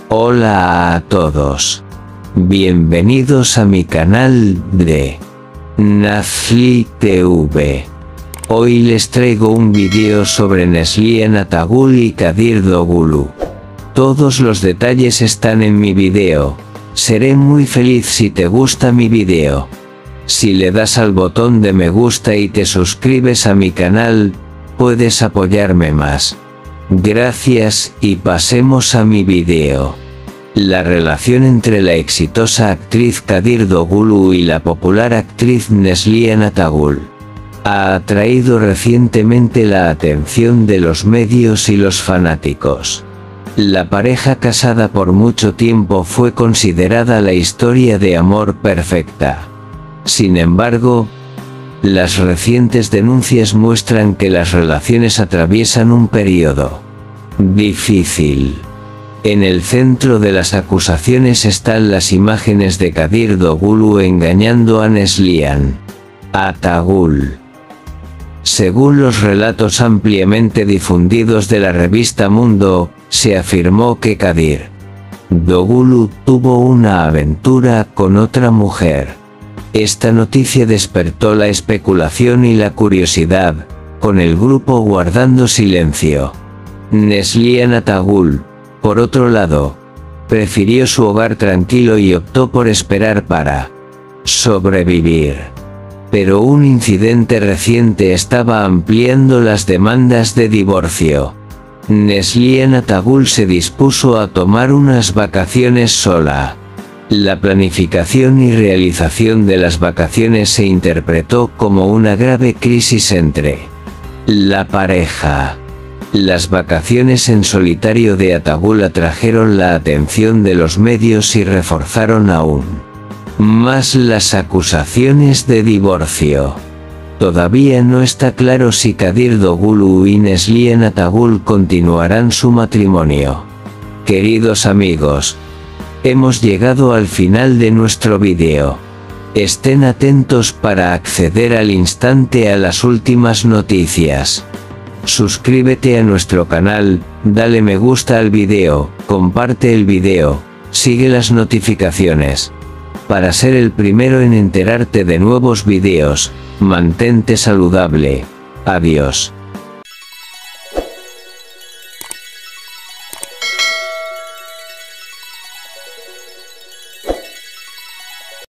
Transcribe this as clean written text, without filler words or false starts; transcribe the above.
Hola a todos. Bienvenidos a mi canal de Nazli TV. Hoy les traigo un video sobre Neslihan Atagul y Kadir Doğulu. Todos los detalles están en mi video. Seré muy feliz si te gusta mi video. Si le das al botón de me gusta y te suscribes a mi canal, puedes apoyarme más. Gracias y pasemos a mi video. La relación entre la exitosa actriz Kadir Doğulu y la popular actriz Neslihan Atagul ha atraído recientemente la atención de los medios y los fanáticos. La pareja casada por mucho tiempo fue considerada la historia de amor perfecta. Sin embargo, las recientes denuncias muestran que las relaciones atraviesan un periodo difícil. En el centro de las acusaciones están las imágenes de Kadir Doğulu engañando a Neslihan Atagul. Según los relatos ampliamente difundidos de la revista Mundo, se afirmó que Kadir Doğulu tuvo una aventura con otra mujer. Esta noticia despertó la especulación y la curiosidad, con el grupo guardando silencio. Neslihan Atagul, por otro lado, prefirió su hogar tranquilo y optó por esperar para sobrevivir. Pero un incidente reciente estaba ampliando las demandas de divorcio. Neslihan Atagul se dispuso a tomar unas vacaciones sola. La planificación y realización de las vacaciones se interpretó como una grave crisis entre la pareja. Las vacaciones en solitario de Atagul atrajeron la atención de los medios y reforzaron aún más las acusaciones de divorcio. Todavía no está claro si Kadir Doğulu y Neslihan Atagul continuarán su matrimonio. Queridos amigos, hemos llegado al final de nuestro video. Estén atentos para acceder al instante a las últimas noticias. Suscríbete a nuestro canal, dale me gusta al video, comparte el video, sigue las notificaciones. Para ser el primero en enterarte de nuevos videos, mantente saludable. Adiós.